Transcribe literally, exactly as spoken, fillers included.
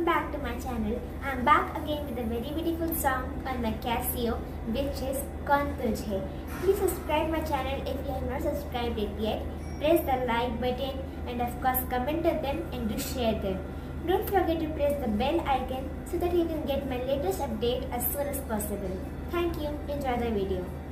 back to my channel. I'm back again with a very beautiful song on my Casio, which is Kaun Tughe. Please subscribe my channel if you have not subscribed it yet. Press the like button and of course comment on them and do share them. Don't forget to press the bell icon so that you can get my latest update as soon as possible. Thank you. Enjoy the video.